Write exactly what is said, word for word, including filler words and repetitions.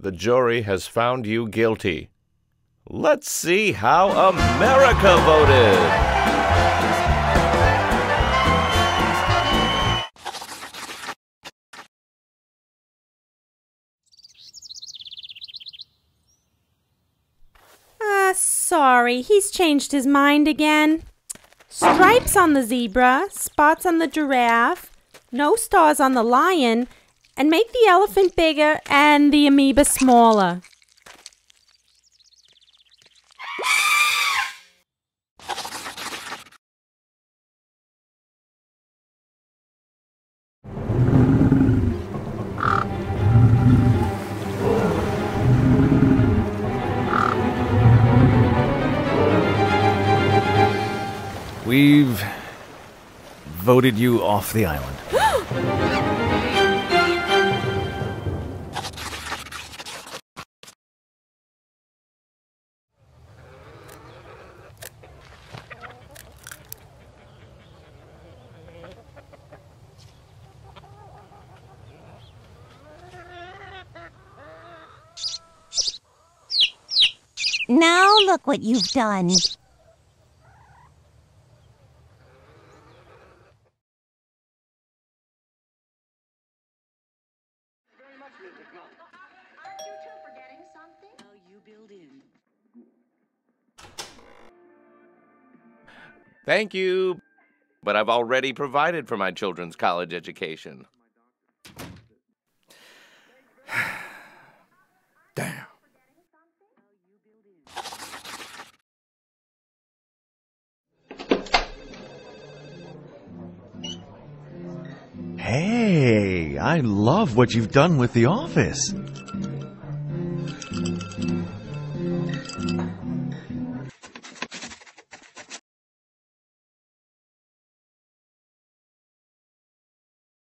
The jury has found you guilty. Let's see how America voted. Sorry, he's changed his mind again. Stripes on the zebra, spots on the giraffe, no stars on the lion, and make the elephant bigger and the amoeba smaller. We've voted you off the island. Now look what you've done. Thank you, but I've already provided for my children's college education. Damn. Hey, I love what you've done with the office.